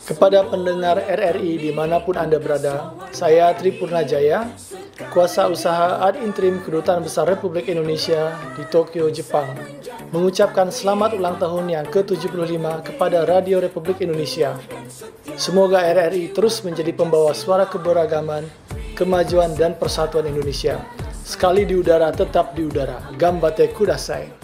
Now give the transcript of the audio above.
Kepada pendengar RRI dimanapun Anda berada, saya Tri Purnajaya, Kuasa Usaha Ad Interim Kedutaan Besar Republik Indonesia di Tokyo, Jepang, mengucapkan selamat ulang tahun yang ke-75 kepada Radio Republik Indonesia. Semoga RRI terus menjadi pembawa suara keberagaman, kemajuan dan persatuan Indonesia. Sekali di udara, tetap di udara. Gambate kudasai.